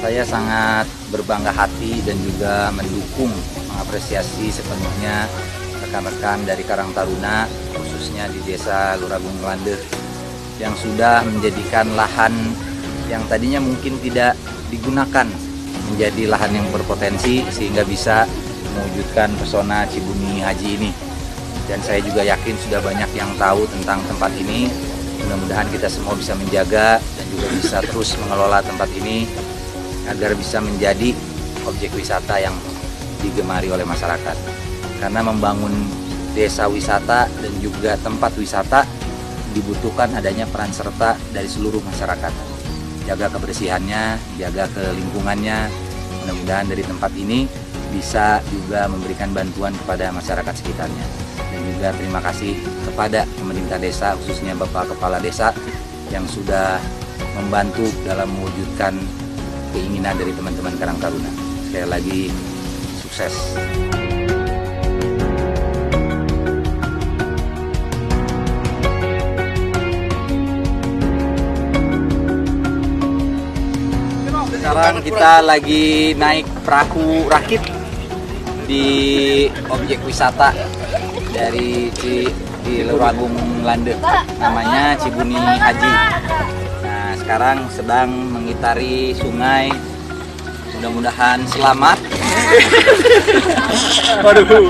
Saya sangat berbangga hati dan juga mendukung, mengapresiasi sepenuhnya rekan-rekan dari Karang Taruna, khususnya di Desa Luragung Lande, yang sudah menjadikan lahan yang tadinya mungkin tidak digunakan menjadi lahan yang berpotensi sehingga bisa mewujudkan pesona Cibuni Haji ini. Dan saya juga yakin sudah banyak yang tahu tentang tempat ini. Mudah-mudahan kita semua bisa menjaga dan juga bisa terus mengelola tempat ini agar bisa menjadi objek wisata yang digemari oleh masyarakat. Karena membangun desa wisata dan juga tempat wisata dibutuhkan adanya peran serta dari seluruh masyarakat. Jaga kebersihannya, jaga kelingkungannya. Mudah-mudahan dari tempat ini bisa juga memberikan bantuan kepada masyarakat sekitarnya. Dan juga terima kasih kepada pemerintah desa, khususnya Bapak Kepala Desa yang sudah membantu dalam mewujudkan keinginan dari teman-teman Karang Taruna. Sekali lagi, sukses. Sekarang kita lagi naik perahu rakit di objek wisata dari di Luragung Lande, namanya Cibuni Haji. Nah, sekarang sedang mengitari sungai. Mudah-mudahan selamat. Waduh,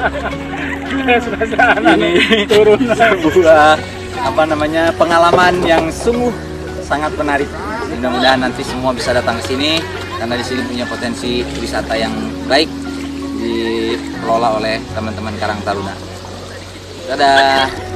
ini sebuah pengalaman yang sungguh sangat menarik. Mudah-mudahan nanti semua bisa datang ke sini karena di sini punya potensi wisata yang baik dikelola oleh teman-teman Karang Taruna. Dadah.